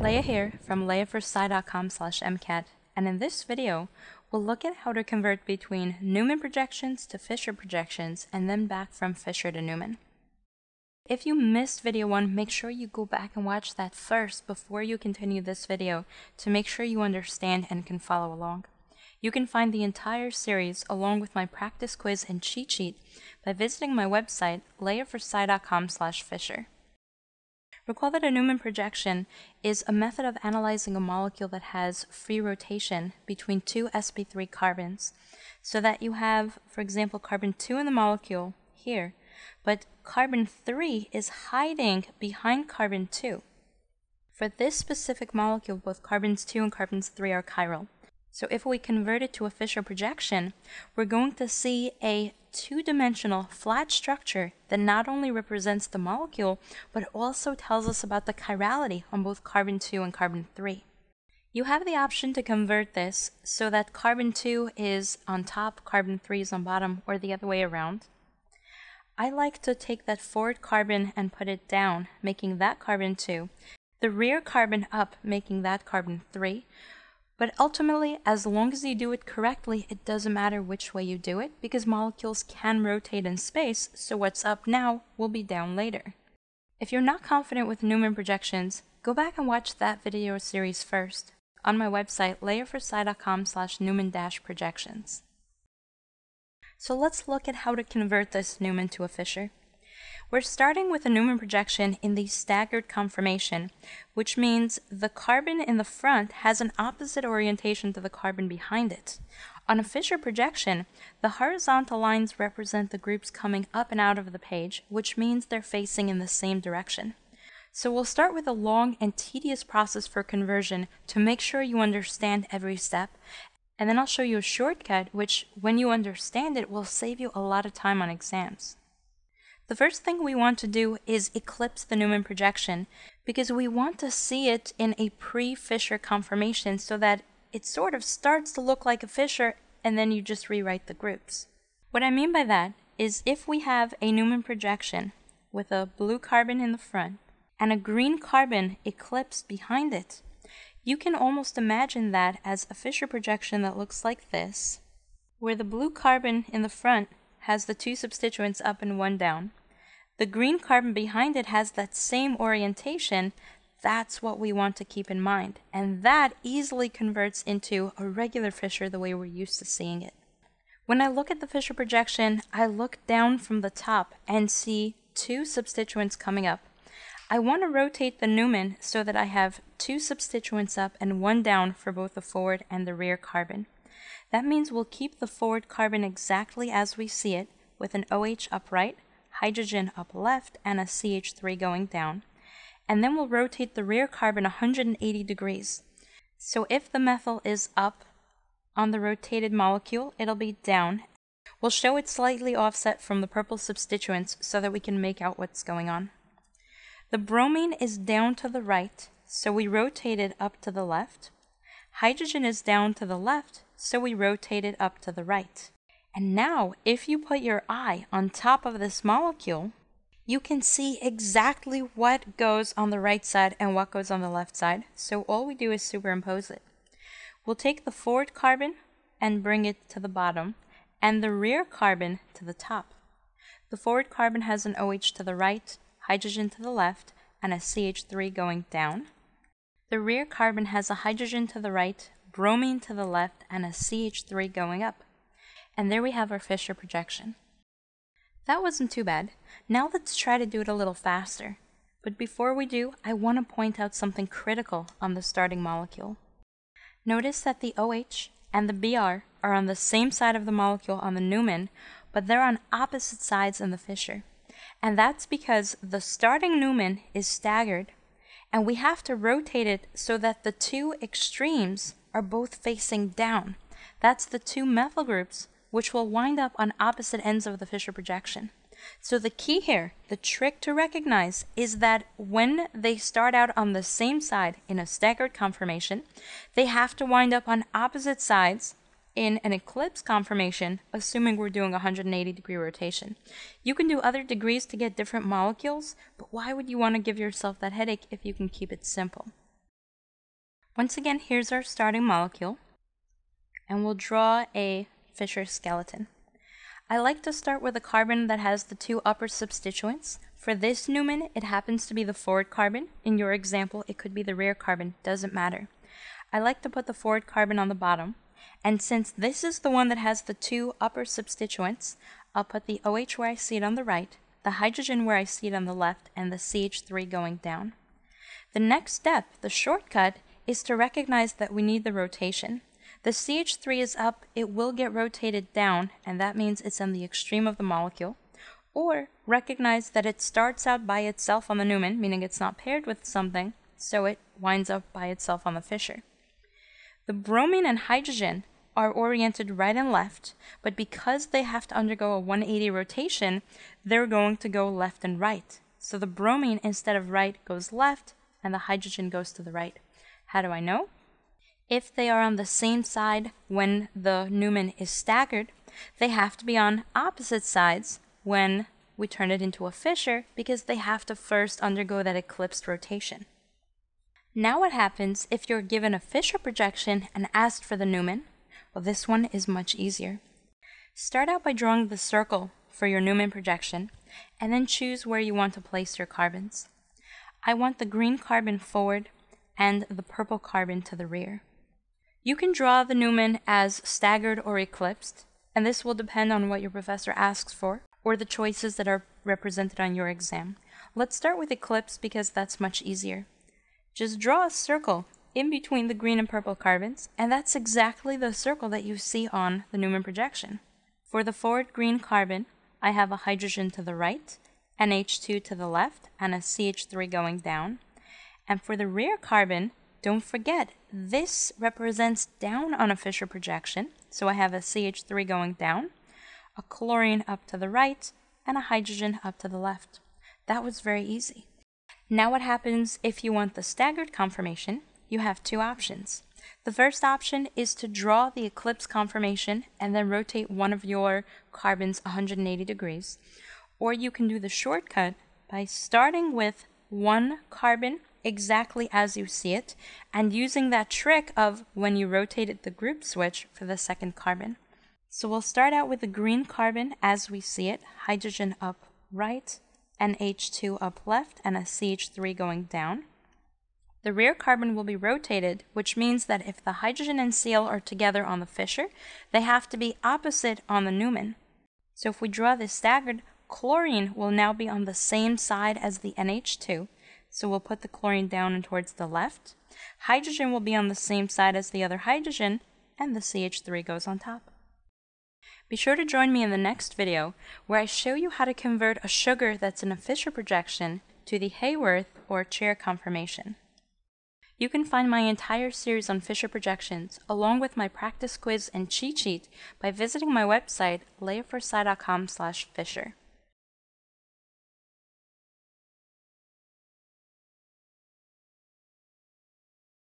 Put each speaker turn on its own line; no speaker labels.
Leah here from leahfirsci.com/MCAT, and in this video, we'll look at how to convert between Newman projections to Fischer projections and then back from Fischer to Newman. If you missed video 1, make sure you go back and watch that first before you continue this video to make sure you understand and can follow along. You can find the entire series along with my practice quiz and cheat sheet by visiting my website leahfirsci.com/Fischer. Recall that a Newman projection is a method of analyzing a molecule that has free rotation between two sp3 carbons, so that you have, for example, carbon 2 in the molecule here, but carbon 3 is hiding behind carbon 2. For this specific molecule, both carbons 2 and carbons 3 are chiral. So if we convert it to a Fischer projection, we're going to see a two-dimensional flat structure that not only represents the molecule, but also tells us about the chirality on both carbon 2 and carbon 3. You have the option to convert this so that carbon 2 is on top, carbon 3 is on bottom, or the other way around. I like to take that forward carbon and put it down, making that carbon 2, the rear carbon up, making that carbon 3, but ultimately, as long as you do it correctly, it doesn't matter which way you do it, because molecules can rotate in space, so what's up now will be down later. If you're not confident with Newman projections, go back and watch that video series first on my website leahfirsci.com/Newman-projections. So let's look at how to convert this Newman to a Fischer. We're starting with a Newman projection in the staggered conformation, which means the carbon in the front has an opposite orientation to the carbon behind it. On a Fischer projection, the horizontal lines represent the groups coming up and out of the page, which means they're facing in the same direction. So we'll start with a long and tedious process for conversion to make sure you understand every step, and then I'll show you a shortcut which, when you understand it, will save you a lot of time on exams. The first thing we want to do is eclipse the Newman projection, because we want to see it in a pre-Fischer conformation so that it sort of starts to look like a Fischer and then you just rewrite the groups. What I mean by that is if we have a Newman projection with a blue carbon in the front and a green carbon eclipsed behind it, you can almost imagine that as a Fischer projection that looks like this, where the blue carbon in the front has the two substituents up and one down. The green carbon behind it has that same orientation. That's what we want to keep in mind. And that easily converts into a regular Fischer the way we're used to seeing it. When I look at the Fischer projection, I look down from the top and see two substituents coming up. I want to rotate the Newman so that I have two substituents up and one down for both the forward and the rear carbon. That means we'll keep the forward carbon exactly as we see it, with an OH up right, hydrogen up left, and a CH3 going down. And then we'll rotate the rear carbon 180 degrees. So if the methyl is up on the rotated molecule, it'll be down. We'll show it slightly offset from the purple substituents so that we can make out what's going on. The bromine is down to the right, so we rotate it up to the left. Hydrogen is down to the left, so we rotate it up to the right. And now, if you put your eye on top of this molecule, you can see exactly what goes on the right side and what goes on the left side, so all we do is superimpose it. We'll take the forward carbon and bring it to the bottom, and the rear carbon to the top. The forward carbon has an OH to the right, hydrogen to the left, and a CH3 going down. The rear carbon has a hydrogen to the right, bromine to the left, and a CH3 going up. And there we have our Fischer projection. That wasn't too bad. Now let's try to do it a little faster. But before we do, I want to point out something critical on the starting molecule. Notice that the OH and the Br are on the same side of the molecule on the Newman, but they're on opposite sides in the Fischer. And that's because the starting Newman is staggered, and we have to rotate it so that the two extremes are both facing down. That's the two methyl groups, which will wind up on opposite ends of the Fischer projection. So the key here, the trick to recognize, is that when they start out on the same side in a staggered conformation, they have to wind up on opposite sides in an eclipsed conformation, assuming we're doing 180-degree rotation. You can do other degrees to get different molecules, but why would you want to give yourself that headache if you can keep it simple? Once again, here's our starting molecule, and we'll draw a Fischer skeleton. I like to start with a carbon that has the two upper substituents. For this Newman, it happens to be the forward carbon. In your example, it could be the rear carbon, doesn't matter. I like to put the forward carbon on the bottom, and since this is the one that has the two upper substituents, I'll put the OH where I see it on the right, the hydrogen where I see it on the left, and the CH3 going down. The next step, the shortcut, is to recognize that we need the rotation. The CH3 is up, it will get rotated down, and that means it's on the extreme of the molecule. Or recognize that it starts out by itself on the Newman, meaning it's not paired with something, so it winds up by itself on the Fischer. The bromine and hydrogen are oriented right and left, but because they have to undergo a 180 rotation, they're going to go left and right. So the bromine, instead of right, goes left, and the hydrogen goes to the right. How do I know? If they are on the same side when the Newman is staggered, they have to be on opposite sides when we turn it into a Fischer, because they have to first undergo that eclipsed rotation. Now what happens if you're given a Fischer projection and asked for the Newman? Well, this one is much easier. Start out by drawing the circle for your Newman projection, and then choose where you want to place your carbons. I want the green carbon forward and the purple carbon to the rear. You can draw the Newman as staggered or eclipsed, and this will depend on what your professor asks for, or the choices that are represented on your exam. Let's start with eclipsed because that's much easier. Just draw a circle in between the green and purple carbons, and that's exactly the circle that you see on the Newman projection. For the forward green carbon, I have a hydrogen to the right, an H2 to the left, and a CH3 going down. And for the rear carbon, don't forget, this represents down on a Fischer projection, so I have a CH3 going down, a chlorine up to the right, and a hydrogen up to the left. That was very easy. Now what happens if you want the staggered conformation? You have two options. The first option is to draw the eclipse conformation and then rotate one of your carbons 180 degrees. Or you can do the shortcut by starting with one carbon exactly as you see it and using that trick of when you rotated the group switch for the second carbon. So we'll start out with the green carbon as we see it, hydrogen up right, an H2 up left, and a CH3 going down. The rear carbon will be rotated, which means that if the hydrogen and Cl are together on the Fischer, they have to be opposite on the Newman. So if we draw this staggered, chlorine will now be on the same side as the NH2, so we'll put the chlorine down and towards the left. Hydrogen will be on the same side as the other hydrogen, and the CH3 goes on top. Be sure to join me in the next video where I show you how to convert a sugar that's in a Fischer projection to the Haworth or chair conformation. You can find my entire series on Fischer projections along with my practice quiz and cheat sheet by visiting my website leahforsci.com/Fischer.